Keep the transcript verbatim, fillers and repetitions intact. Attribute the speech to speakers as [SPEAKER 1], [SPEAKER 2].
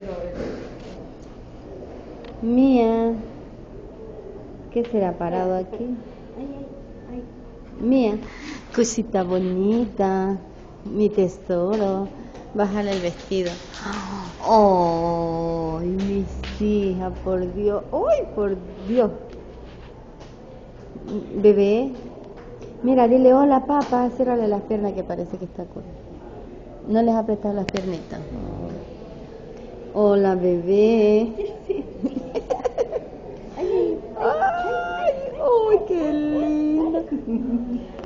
[SPEAKER 1] Mía, ¿qué será parado aquí? Mía, cosita bonita, mi tesoro, bájale el vestido. ¡Oh, mis hijas, por Dios! ¡Ay, por Dios! Bebé, mira, dile hola, papá, ciérrale las piernas que parece que está cool. No les apretado las piernitas. Hola, bebé. ¡Ay, ay, qué lindo!